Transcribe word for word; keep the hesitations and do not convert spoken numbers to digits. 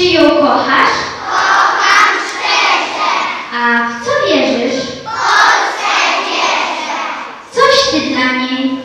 Czy ją kochasz? Kocham szczerze. A w co wierzysz? Polsce wierzę. Coś ty dla niej